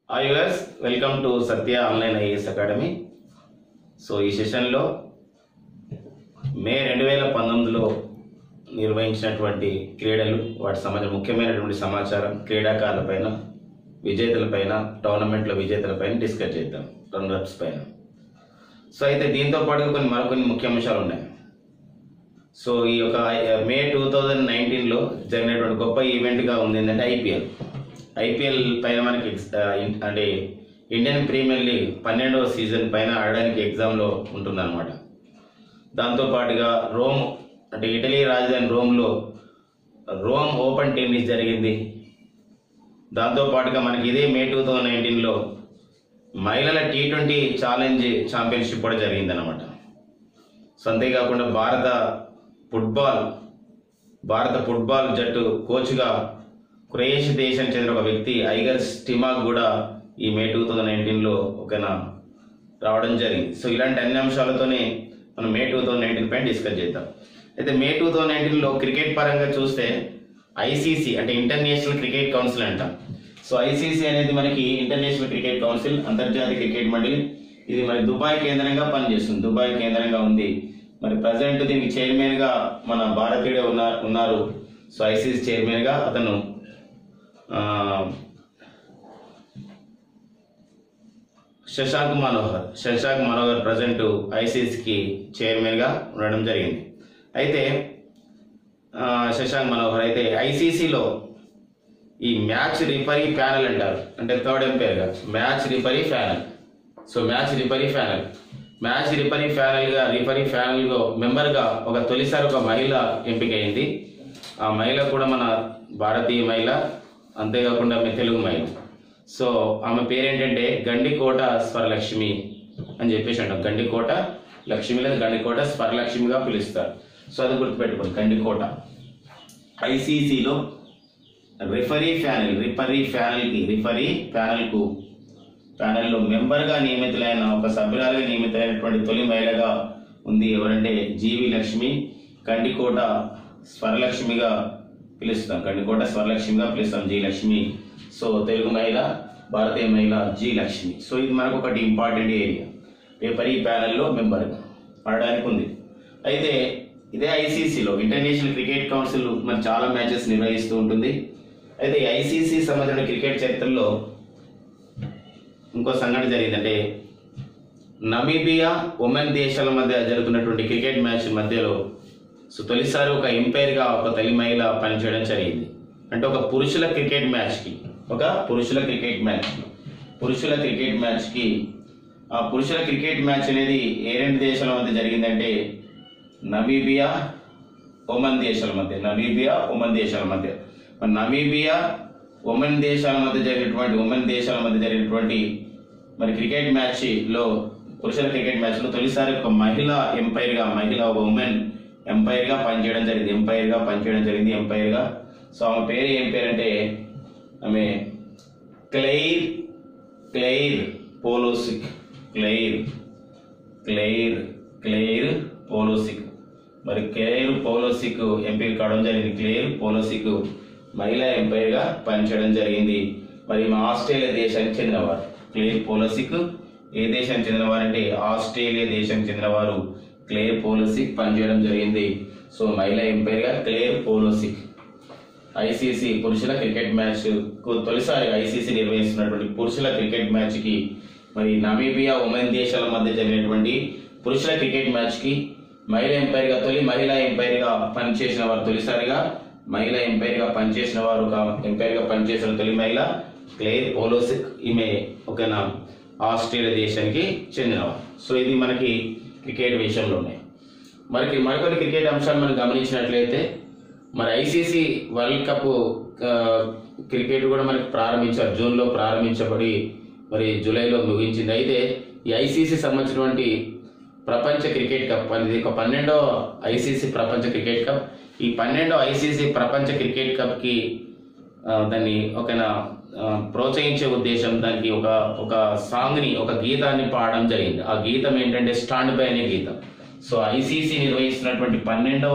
Hi viewers, welcome to Satya online IAS academy. So ఈ సెషన్లో మే 2019లో నిర్వహించినటువంటి క్రీడలు, వాటి సంబంధించిన ముఖ్యమైనటువంటి సమాచారం, క్రీడాకారులపైన, విజేతలపైన, టోర్నమెంట్లో విజేతలపైన డిస్కస్ చేద్దాం, రన్నర్స్ పైన. సో అయితే దీంతో పాటుగా మరికొన్ని ముఖ్య అంశాలు ఉన్నాయి. సో ఈ యొక్క మే 2019లో జరిగినటువంటి గొప్ప ఈవెంట్గా ఉంది ఏంటంటే ఐపీఎల్ పైన మనకి అంటే ఇండియన్ ప్రీమియర్ లీగ్ 12వ సీజన్ పైన ఆడడానికి ఎగ్జామ్లో ఉంటుందన్నమాట. దాంతోపాటుగా రోమ్ అంటే ఇటలీ రాజధాని రోమ్ ఓపెన్ టెన్నిస్ జరిగింది. దాంతోపాటుగా మనకి ఇదే మే 2019లో మహిళల T20 ఛాలెంజ్ ఛాంపియన్షిప్ కూడా జరిగిందన్నమాట. సో అంతేకాకుండా భారత ఫుట్బాల్ జట్టు కోచ్గా క్రొయేషియా దేశానికి చెందిన ఒక వ్యక్తి ఐగర్ స్టిమాక్ కూడా ఈ మే 2019లో రావడం జరిగింది. సో ఇలాంటి అన్ని అంశాలతోనే మనం మే 2019 పైన డిస్కస్ చేద్దాం. అయితే మే 2019లో క్రికెట్ పరంగా చూస్తే ఐసీసీ అంటే ఇంటర్నేషనల్ క్రికెట్ కౌన్సిల్ అంట. సో ఐసీసీ అనేది మనకి ఇంటర్నేషనల్ క్రికెట్ కౌన్సిల్, అంతర్జాతీయ క్రికెట్ మండలి. ఇది మరి దుబాయ్ కేంద్రంగా పనిచేస్తుంది, దుబాయ్ కేంద్రంగా ఉంది. మరి ప్రజెంట్ దీనికి చైర్మన్గా మన భారతీయుడే ఉన్నారు. సో ఐసీసీ చైర్మన్గా అతను శశాంక్ మనోహర్ ప్రజెంట్ ఐసీసీకి చైర్మన్గా ఉండడం జరిగింది. అయితే శశాంక్ మనోహర్ అయితే ఐసీసీలో ఈ మ్యాచ్ రిఫరీ ప్యానెల్ అంటారు, అంటే థర్డ్ ఎంపైర్గా match referee panel. So match referee ప్యానెల్గా మెంబర్గా తొలిసారి ఒక మహిళ ఎంపికైంది. ఆ మహిళ కూడా మన భారతీయ మహిళ, అంతేకాకుండా తెలుగు మహిళ. సో ఆమె పేరేంటంటే గండికోట స్వరలక్ష్మి అని చెప్పేసి అంటాం. గండికోట లక్ష్మి లేదా గండికోట స్వరలక్ష్మిగా పిలుస్తారు. సో అది గుర్తుపెట్టుకోండి, గండికోట. ఐసీసీలో ప్యానెల్లో మెంబర్గా నియమితులైన ఒక సభ్యురాలుగా నియమితులైనటువంటి తొలి మహిళగా ఉంది. ఎవరంటే జీవి లక్ష్మి, గండికోట స్వరలక్ష్మిగా పిలుస్తాం. జీ లక్ష్మి. సో తెలుగు మహిళ, భారతీయ మహిళ జీ లక్ష్మి. సో ఇది మనకు ఒకటి ఇంపార్టెంట్ ఏరియా. రిఫరీ ప్యానెల్లో మెంబర్గా ఆడడానికి ఉంది. అయితే ఇదే ఐసీసీలో ఇంటర్నేషనల్ క్రికెట్ కౌన్సిల్ మరి చాలా మ్యాచెస్ నిర్వహిస్తూ ఉంటుంది. అయితే ఐసీసీ సంబంధించిన క్రికెట్ చరిత్రలో ఇంకో సంఘటన జరిగిందంటే నమీబియా, ఒమన్ దేశాల మధ్య జరుగుతున్నటువంటి క్రికెట్ మ్యాచ్ మధ్యలో సో తొలిసారి ఒక ఎంపైర్గా ఒక తొలి మహిళ పనిచేయడం జరిగింది. అంటే ఒక పురుషుల క్రికెట్ మ్యాచ్కి ఆ పురుషుల క్రికెట్ మ్యాచ్ అనేది ఏ రెండు దేశాల మధ్య జరిగిందంటే నమీబియా, ఒమన్ దేశాల మధ్య. నమీబియా, ఒమన్ దేశాల మధ్య జరిగినటువంటి మరి క్రికెట్ మ్యాచ్లో, పురుషుల క్రికెట్ మ్యాచ్లో తొలిసారి ఒక ఉమెన్ ఎంపైర్గా పనిచేయడం జరిగింది. సో ఆమె పేరు ఏం పేరంటే ఆమె క్లెయిర్ పోలోసిక్. మరి క్లెయిర్ పోలోసిక్ ఎంపిక కావడం జరిగింది. క్లెయిర్ పోలోసిక్ మహిళా ఎంపైర్గా పనిచేయడం జరిగింది. మరి మా ఆస్ట్రేలియా దేశానికి చెందినవారు. క్లెయిర్ పోలోసిక్ ఏ దేశానికి చెందినవారు అంటే ఆస్ట్రేలియా దేశానికి చెందినవారు. క్లెయిర్ పోలోసిక్ పనిచేయడం జరిగింది. సో మహిళా ఎంపైర్గా క్లెయిర్ పోలోసిక్. ఐసీసీ పురుషుల క్రికెట్ మ్యాచ్ తొలిసారి ఐసీసీ నిర్వహిస్తున్నటువంటి పురుషుల క్రికెట్ మ్యాచ్కి మరి నమీబియా, ఒమన్ దేశాల మధ్య జరిగినటువంటి పురుషుల క్రికెట్ మ్యాచ్కి తొలి మహిళా ఎంపైర్గా పనిచేసిన వారు, తొలిసారిగా మహిళా ఎంపైర్గా పనిచేసిన తొలి మహిళ క్లెయిర్ పోలోసిక్. ఈమె ఆస్ట్రేలియా దేశానికి చెందినవారు. సో ఇది మనకి క్రికెట్ విషయంలో ఉన్నాయి. మరికొన్ని క్రికెట్ అంశాలు మనం గమనించినట్లయితే మరి ఐసీసీ వరల్డ్ కప్ క్రికెట్ కూడా మనకి ప్రారంభించారు. జూన్లో ప్రారంభించబడి మరి జూలైలో ముగించింది. అయితే ఈ ఐసీసీ సంబంధించినటువంటి ప్రపంచ క్రికెట్ కప్ అనేది ఒక 12వ ఐసీసీ ప్రపంచ క్రికెట్ కప్. ఈ 12వ ఐసీసీ ప్రపంచ క్రికెట్ కప్కి దాన్ని ప్రోత్సహించే ఉద్దేశం, దానికి ఒక సాంగ్ని, ఒక గీతాన్ని పాడడం జరిగింది. ఆ గీతం ఏంటంటే స్టాండ్ బై అనే గీతం. సో ఐసీసీ నిర్వహిస్తున్నటువంటి 12వ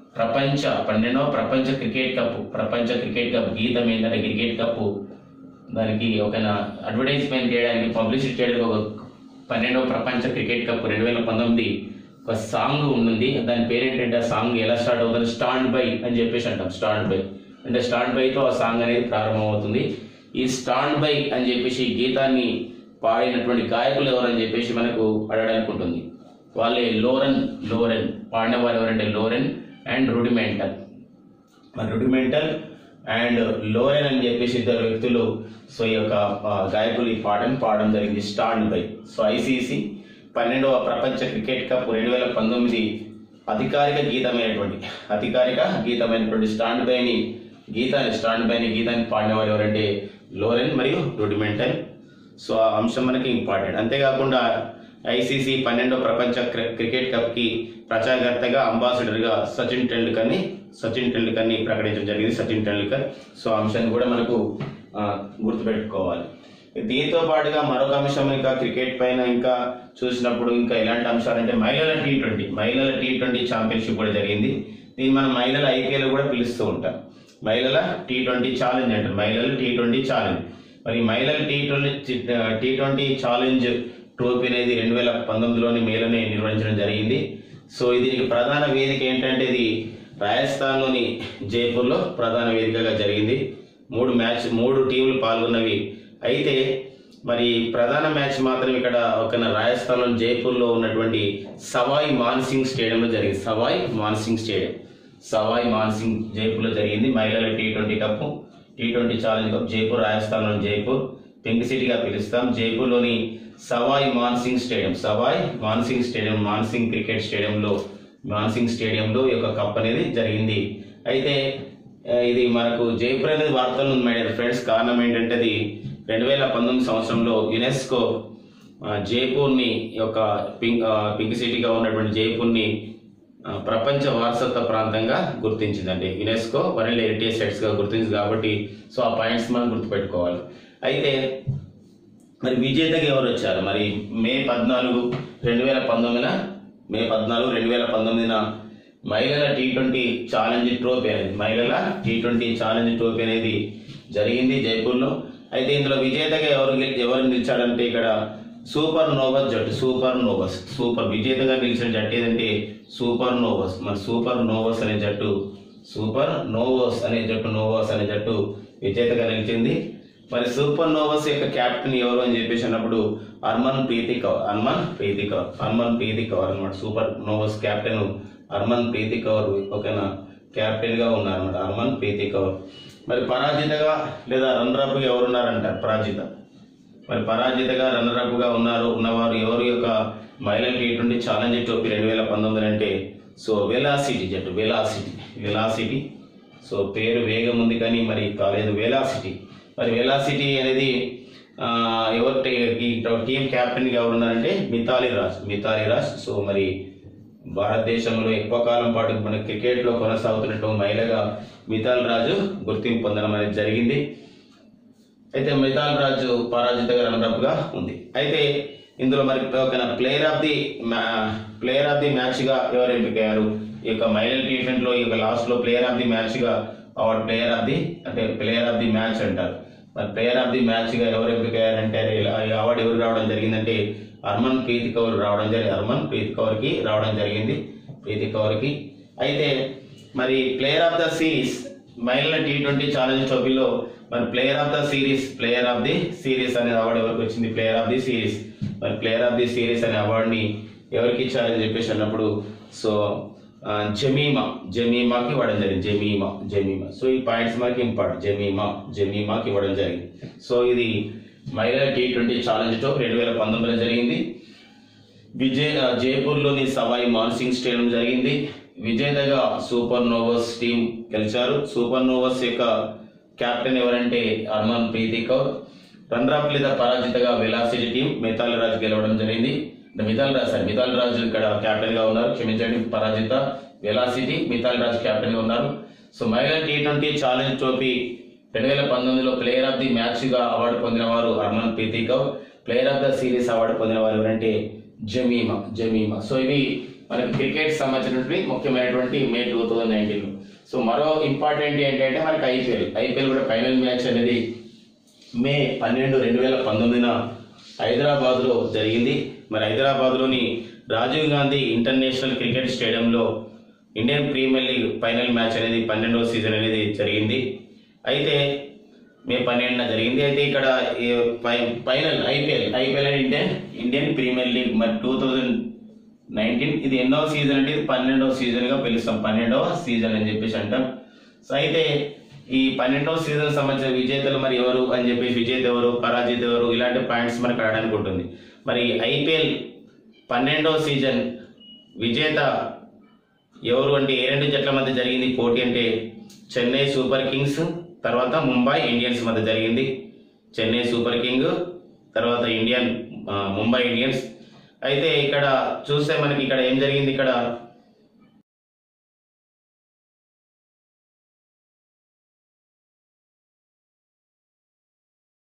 ప్రపంచ క్రికెట్ కప్ గీతం ఏంటంటే క్రికెట్ కప్ దానికి ఒక అడ్వర్టైజ్మెంట్ చేయడానికి పబ్లిసిటీ చేయడానికి ఒక 12వ ప్రపంచ క్రికెట్ కప్ 2019 ఒక సాంగ్ ఉంది. దాని పేరేంటంటే ఆ సాంగ్ ఎలా స్టార్ట్ అవుతుంది, స్టాండ్ బై అని చెప్పేసి అంటాం. స్టాండ్ బై అంటే స్టాండ్ బైతో ఆ సాంగ్ అనేది ప్రారంభమవుతుంది. ఈ స్టాండ్ బై అని చెప్పేసి గీతాన్ని పాడినటువంటి గాయకులు ఎవరని చెప్పేసి మనకు అడగడానికి ఉంటుంది. వాళ్ళే లోరెన్ పాడిన వారు ఎవరంటే లోరెన్ అండ్ రుడిమెంటల్. మరి రుడిమెంటల్ అండ్ లోరెన్ అని చెప్పేసి ఇద్దరు వ్యక్తులు సో ఈ యొక్క గాయకులు ఈ పాటను పాడడం జరిగింది, స్టాండ్ బై. సో ఐసీసీ 12వ ప్రపంచ క్రికెట్ కప్ 2019 అధికారిక గీతమైనటువంటి స్టాండ్ బైని గీతాన్ని పాడిన వారు ఎవరంటే లోరెన్ మరియు రుడిమెంటల్. సో ఆ అంశం మనకి ఇంపార్టెంట్. అంతేకాకుండా ఐసీసీ 12వ ప్రపంచ క్రికెట్ కప్కి ప్రచారకర్తగా అంబాసిడర్గా సచిన్ టెండూల్కర్ని ప్రకటించడం జరిగింది, సచిన్ టెండూల్కర్. సో ఆ అంశాన్ని కూడా మనకు గుర్తుపెట్టుకోవాలి. దీంతో పాటుగా మరొక అంశం ఇంకా క్రికెట్ పైన ఇంకా చూసినప్పుడు ఇంకా ఎలాంటి అంశాలంటే మహిళల టీ20 ఛాంపియన్షిప్ కూడా జరిగింది. దీన్ని మనం మహిళల ఐపీఎల్ కూడా పిలుస్తూ ఉంటాం. మహిళల టీ20 ఛాలెంజ్ అంటారు, మహిళల టీ20 ఛాలెంజ్. మరి మహిళల టీ20 ఛాలెంజ్ ట్రోఫీ అనేది 2019లోని మేలోనే నిర్వహించడం జరిగింది. సో దీనికి ప్రధాన వేదిక ఏంటంటే ఇది రాజస్థాన్లోని జైపూర్లో ప్రధాన వేదికగా జరిగింది. 3 టీంలు పాల్గొన్నవి. అయితే మరి ప్రధాన మ్యాచ్ మాత్రం ఇక్కడ ఒక రాజస్థాన్లోని జైపూర్లో ఉన్నటువంటి సవాయ్ మాన్సింగ్ స్టేడియంలో జరిగింది. సవాయ్ మాన్సింగ్ జైపూర్లో జరిగింది మహిళల T20 cup, T20 challenge cup. Jaipur, రాజస్థాన్లోని జైపూర్ పింక్ సిటీగా పిలుస్తాం. జైపూర్లోని Savoy Man Singh stadium Man Singh cricket స్టేడియంలో ఈ యొక్క కప్ అనేది జరిగింది. అయితే ఇది మనకు జైపూర్ అనేది వార్తలు ఉంది మై డియర్ ఫ్రెండ్స్. కారణం ఏంటంటే అది 2019 సంవత్సరంలో యునెస్కో జైపూర్ని యొక్క పింక్ సిటీగా ఉన్నటువంటి జైపూర్ని ప్రపంచ వారసత్వ ప్రాంతంగా గుర్తించిందండి. యునెస్కో వరల్డ్ హెరిటేజ్ సైట్స్గా గుర్తించింది కాబట్టి సో ఆ పాయింట్స్ మనం గుర్తుపెట్టుకోవాలి. అయితే మరి విజేతగా ఎవరు వచ్చారు? మరి మే 14, 2019 మహిళల టీ20 ఛాలెంజ్ ట్రోఫీ అనేది జరిగింది జైపూర్లో. అయితే ఇందులో విజేతగా ఎవరు నిలిచాడంటే ఇక్కడ సూపర్ విజేతగా నిలిచిన జట్టు ఏదంటే సూపర్ నోవస్. మరి సూపర్ నోవస్ అనే జట్టు విజేతగా నిలిచింది. మరి సూపర్ నోవస్ యొక్క కెప్టెన్ ఎవరు అని చెప్పేసి అన్నప్పుడు హర్మన్ ప్రీతి కౌర్ అనమాట. Supernovas captain Harmanpreet Kaur ఒక కెప్టెన్ గా ఉన్నారన్నమాట, హర్మన్ ప్రీతి కౌర్. మరి పరాజితగా లేదా రన్నరప్ గా ఎవరున్నారంటారు? పరాజితగా రన్నరప్ గా ఉన్నవారు ఎవరు యొక్క మహిళల టీ20 ఛాలెంజ్ ట్రోఫీ 2019 అంటే సో వెలాసిటీ జట్టు. వెలాసిటీ సో పేరు వేగం ఉంది కానీ మరి కాలేదు, వెలాసిటీ. మరి వెలాసిటీ అనేది ఎవరు టీం కెప్టెన్ గా ఎవరున్నారంటే మిథాలీ రాజ్. సో మరి భారతదేశంలో ఎక్కువ కాలం పాటు మన క్రికెట్లో కొనసాగుతున్నటువంటి మహిళగా మిథాలీ రాజు గుర్తింపు పొందడం అనేది జరిగింది. అయితే మిథాలీ రాజు పరాజితగా రన్నరప్ గా ఉంది. అయితే ఇందులో మరి ఒక ప్లేయర్ ఆఫ్ ది మ్యాచ్ గా ఎవరు ఎంపికయ్యారు? ఈ యొక్క మహిళల టీ20లో ఈ యొక్క లాస్ట్ లో ప్లేయర్ ఆఫ్ ది మ్యాచ్ గా ప్లేయర్ ఆఫ్ ది మ్యాచ్ అంటారు. మరి ప్లేయర్ ఆఫ్ ది మ్యాచ్ గా ఎవరు ఎంపికయ్యారంటే అవార్డు ఎవరు రావడం జరిగిందంటే హర్మన్ ప్రీతి కౌర్ రావడం జరిగింది. అయితే మరి ప్లేయర్ ఆఫ్ ద సిరీస్ మహిళల టీ20 ఛాలెంజ్ ట్రోఫీలో మరి ప్లేయర్ ఆఫ్ ది సిరీస్ అనే అవార్డు ఎవరికి వచ్చింది? ప్లేయర్ ఆఫ్ ది సిరీస్ అనే అవార్డుని ఎవరికి ఇచ్చారని చెప్పేసి అన్నప్పుడు సో జమీమాకి ఇవ్వడం జరిగింది. జమీమా. సో ఈ పాయింట్స్ మనకి ఇంపార్టెంట్. జమీమాకి ఇవ్వడం జరిగింది. సో ఇది మహిళల టీ20 ఛాలెంజ్ ట్రోఫీ 2019లో జరిగింది. జైపూర్లోని సవాయ్ మాన్సింగ్ స్టేడియం జరిగింది. విజేతగా సూపర్ నోవస్ టీం గెలిచారు. సూపర్ నోవస్ యొక్క కెప్టెన్ ఎవరంటే హర్మన్ ప్రీతి కౌర్. రన్నరప్ లేదా పరాజితగా వెలాసిటీ టీం మిథాలీ రాజ్ గెలవడం జరిగింది. మిథాలీ రాజ్ ఇక్కడ కెప్టెన్ గా ఉన్నారు, క్షమించండి. పరాజిత వెలాసిటీ, మిథాలీ రాజ్ కెప్టెన్ గా ఉన్నారు. సో మహిళల టీ20 ఛాలెంజ్ ట్రోఫీ 2019లో ప్లేయర్ ఆఫ్ ది మ్యాచ్ గా అవార్డు పొందిన వారు Harmanpreet Kaur. Player of the series award పొందిన వారు ఎవరంటే జమీమా. సో ఇవి మనకి క్రికెట్ సంబంధించినటువంటి ముఖ్యమైనటువంటి మే 2019లో. సో మరో ఇంపార్టెంట్ ఏంటంటే మనకి ఐపీఎల్ కూడా ఫైనల్ మ్యాచ్ అనేది మే 12, 2019 హైదరాబాద్లో జరిగింది. మరి హైదరాబాద్లోని రాజీవ్ గాంధీ ఇంటర్నేషనల్ క్రికెట్ స్టేడియంలో Indian Premier League final match అనేది 12వ సీజన్ అనేది జరిగింది. అయితే మే 12న జరిగింది. అయితే ఇక్కడ ఫైనల్ ఐపీఎల్ అంటే ఇండియన్ ప్రీమియర్ లీగ్ మరి 2019 ఇది ఎన్నో సీజన్ అంటే ఇది 12వ సీజన్గా పిలుస్తాం. 12వ సీజన్ అని చెప్పేసి అంటాం. సో అయితే ఈ 12వ సీజన్ సంబంధించిన విజేతలు మరి ఎవరు అని చెప్పేసి, విజేత ఎవరు, పరాజిత ఎవరు, ఇలాంటి పాయింట్స్ మనకు ఆడడానికి ఉంటుంది. మరి ఐపీఎల్ 12వ సీజన్ విజేత ఎవరు అంటే ఏ రెండు జట్ల మధ్య జరిగింది పోటీ అంటే చెన్నై సూపర్ కింగ్స్ తర్వాత ముంబై ఇండియన్స్ మధ్య జరిగింది. చెన్నై సూపర్ కింగ్ తర్వాత ముంబై ఇండియన్స్. అయితే ఇక్కడ చూస్తే మనకి ఇక్కడ ఏం జరిగింది, ఇక్కడ